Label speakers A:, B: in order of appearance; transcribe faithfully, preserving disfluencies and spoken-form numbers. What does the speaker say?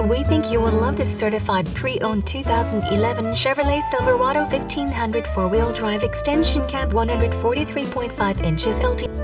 A: We think you will love this certified pre-owned two thousand eleven Chevrolet Silverado fifteen hundred four-wheel drive extension cab, one hundred forty-three point five inches L T.